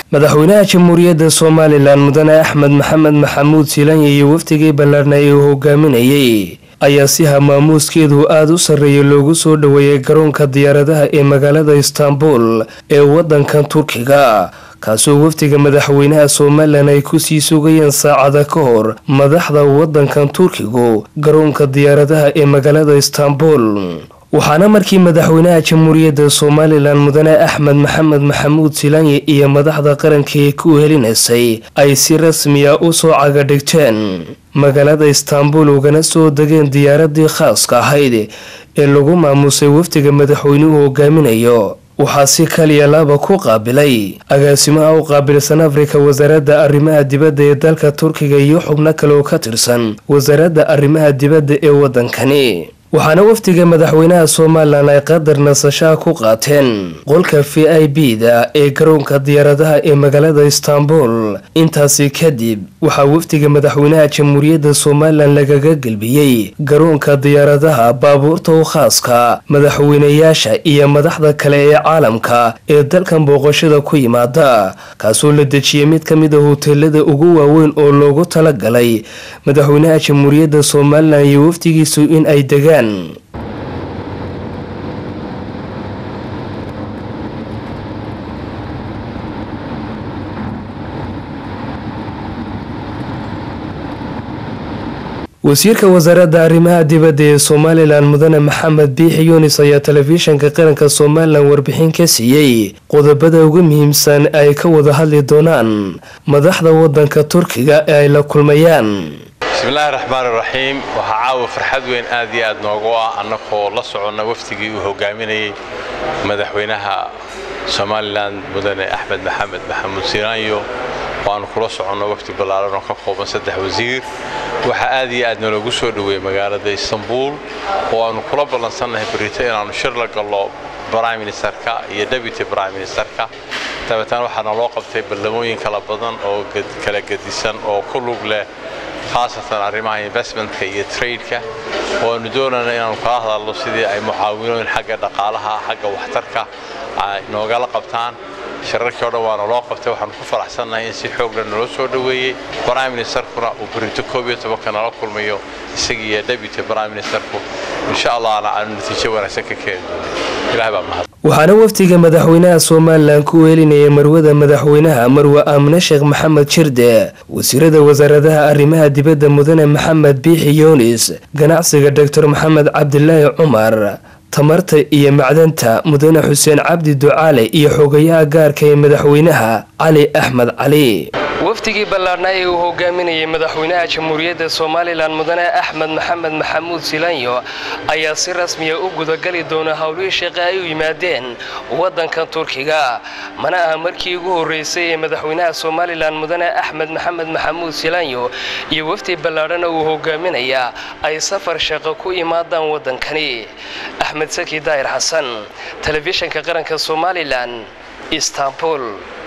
madaxweynaha jamhuuriyadda Soomaaliland mudane Axmed Maxamed Maxamuud Silaanye iyo waftigii ballaarnay uu hogaaminayay ayaa si maamuuskeedu aad u sareeyay loogu soo dhaweeyay garoonka diyaaradaha ee magaalada Istanbul ee wadankan Turkiga kaasoo waftiga madaxweynaha Soomaaliland ay ku sii sugayeen saacada ka hor madaxda wadankan Turkiga garoonka diyaaradaha ee magaalada Istanbul waxaana markii madaxweynaha jamhuuriyadda Soomaaliland mudane Axmed Maxamed Maxamuud Silaanye iyo madaxda qaranka ee ku helinaysay ay si rasmi ah u soo caga dhigteen magaalada Istanbul ugana soo degeen diyaaradii khaaska ahayd ee lagu maamusay waftiga madaxweynuhu hogaaminayo waxaa si kaliya laba ku qaabilay agaasimaha u qaabilsan Afrika wasaaradda arrimaha dibadda ee dalka Turkiga iyo xubno kale oo ka tirsan wasaaradda arrimaha dibadda ee wadankani waxaana waftiga madaxweynaha Soomaaliland ay qadar nasasho ku qaateen qolka VIP-da ee garoonka diyaaradaha ee magaalada Istanbul intaasi kadib waxa waftiga madaxweynaha jamhuuriyadda Soomaaliland lagaga galbiyay garoonka diyaaradaha baabuurta oo khaaska madaxweynayaasha iyo madaxda kale ee caalamka ee dalkan booqashada ku yimaada kaasoo la dejiyay mid kamid ah hoteelada ugu waaweyn oo loogu talagalay madaxweynaha jamhuuriyadda Soomaaliland iyo waftigiisu in ay degaan wasiirka wasaaradda arrimaha dibadda ee Soomaaliland mudane Maxamed Biixi Yunis ayaa telefishinka qaranka Soomaaliland warbixin ka siiyay qodobada ugu muhiimsan ay ka wada hadli doonaan madaxda wadanka Turkiga ee ay la kulmayaan. بسم الله الرحمن الرحيم وحعاو فرحد وين آدي آد نوغوا أنكو لصعونا وفتقي وهقاميني مدحوينها سوماليلاند مدن أحمد محمد محمود سيلانيو وأنكو لصعونا وفتي بلاران وكاكوبا سدح وزير وحا آدي آد نلوغو سودوي مقالة إسطنبول وأنكو لبلانسانه بريتين عن شرلق الله برايم منستركا يا دبيتي برايم منستركا تابتان وحانا لوقفتي باللموين كلا بدن أو كلا قديسان أو كله بله خاصة arrimaha investmentka iyo trade-ka oo doonayna inaan ka hadalno sidii ay mucaawinooyin xagga dhaqaalaha xagga waxtarka ay nooga la qabtaan shirarkii oo dhawaan loo qabtay waxaan ku faraxsanahay in si xoog leh loo soo dhaweeyay Prime Minister-kuna uu Brinto Kobiyo kana la kulmayo isaga Deputy Prime Minister-ku insha Allah aan natiijo wanaagsan ka keeno ilaahay baa mahad waxaana waftiga madaxweynaha Soomaaliland ku weelinayay marwada madaxweynaha Marwa Aamina Sheekh Maxamed Shirde wasiirada wasaaradaha arrimaha dibadda mudane Maxamed Biixi Yunis ganacsiga Dr. Maxamed Cabdillaahi Cumar tamarta iyo macdanta mudane Xuseen Cabdi Ducaale iyo xogayaha gaarka ee madaxweynaha Cali Axmed Cali waftigii ballaarnay uu hogaaminayay madaxweynaha jamhuuriyadda Soomaaliland mudane Axmed Maxamed Maxamuud Silaanye ayaa si rasmi ah u gudagali doona hawlihii shaqo ay u yimaadeen wadanka Turkiga mana aha markii ugu horeysay ee madaxweynaha Soomaaliland mudane Axmed Maxamed Maxamuud Silaanye iyo wafti ballaaran uu hogaaminaya ay safar shaqo ku imaadaan wadankani Axmed Saki Daahir Xasan telefishinka qaranka Soomaaliland Istanbul.